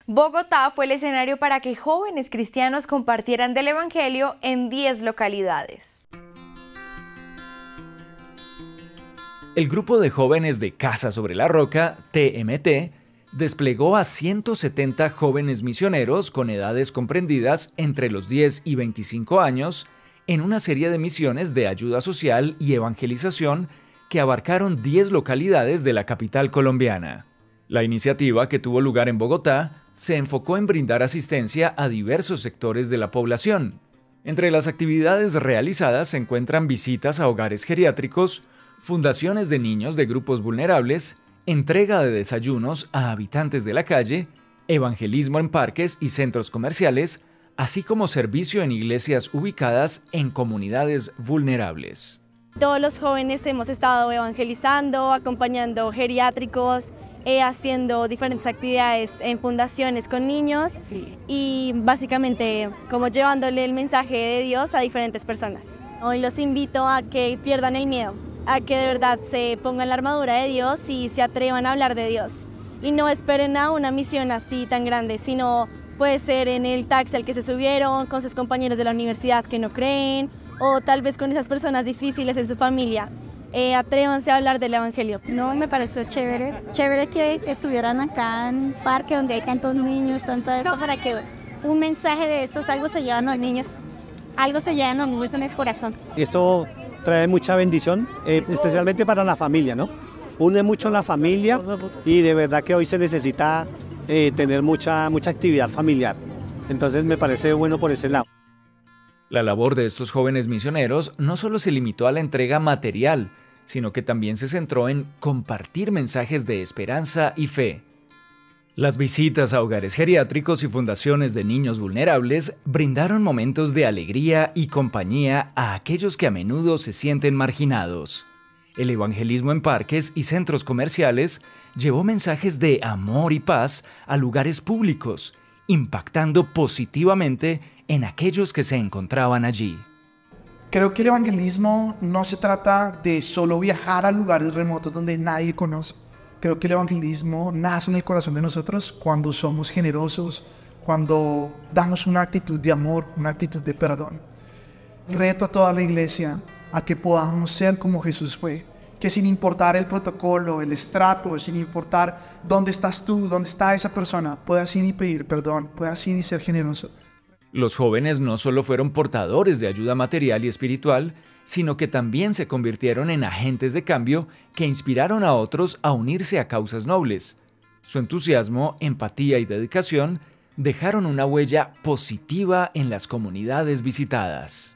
Bogotá fue el escenario para que jóvenes cristianos compartieran del Evangelio en 10 localidades. El grupo de jóvenes de Casa sobre la Roca, TMT, desplegó a 170 jóvenes misioneros con edades comprendidas entre los 10 y 25 años en una serie de misiones de ayuda social y evangelización que abarcaron 10 localidades de la capital colombiana. La iniciativa, que tuvo lugar en Bogotá, se enfocó en brindar asistencia a diversos sectores de la población. Entre las actividades realizadas se encuentran visitas a hogares geriátricos, fundaciones de niños de grupos vulnerables, entrega de desayunos a habitantes de la calle, evangelismo en parques y centros comerciales, así como servicio en iglesias ubicadas en comunidades vulnerables. Todos los jóvenes hemos estado evangelizando, acompañando geriátricos, haciendo diferentes actividades en fundaciones con niños y básicamente como llevándole el mensaje de Dios a diferentes personas. Hoy los invito a que pierdan el miedo, a que de verdad se pongan la armadura de Dios y se atrevan a hablar de Dios. Y no esperen a una misión así tan grande, sino puede ser en el taxi al que se subieron, con sus compañeros de la universidad que no creen, o tal vez con esas personas difíciles en su familia. Atrévanse a hablar del Evangelio. No, me pareció chévere. Chévere que estuvieran acá en un parque donde hay tantos niños, tanto esto, para que un mensaje de estos, algo se llevan los niños. Algo se llevan los niños en el corazón. Esto trae mucha bendición, especialmente para la familia, ¿no? Une mucho la familia y de verdad que hoy se necesita tener mucha actividad familiar. Entonces me parece bueno por ese lado. La labor de estos jóvenes misioneros no solo se limitó a la entrega material, sino que también se centró en compartir mensajes de esperanza y fe. Las visitas a hogares geriátricos y fundaciones de niños vulnerables brindaron momentos de alegría y compañía a aquellos que a menudo se sienten marginados. El evangelismo en parques y centros comerciales llevó mensajes de amor y paz a lugares públicos, impactando positivamente en aquellos que se encontraban allí. Creo que el evangelismo no se trata de solo viajar a lugares remotos donde nadie conoce. Creo que el evangelismo nace en el corazón de nosotros cuando somos generosos, cuando damos una actitud de amor, una actitud de perdón. Reto a toda la iglesia a que podamos ser como Jesús fue, que sin importar el protocolo, el estrato, sin importar dónde estás tú, dónde está esa persona, puedas ir y pedir perdón, puedas ir y ser generoso. Los jóvenes no solo fueron portadores de ayuda material y espiritual, sino que también se convirtieron en agentes de cambio que inspiraron a otros a unirse a causas nobles. Su entusiasmo, empatía y dedicación dejaron una huella positiva en las comunidades visitadas.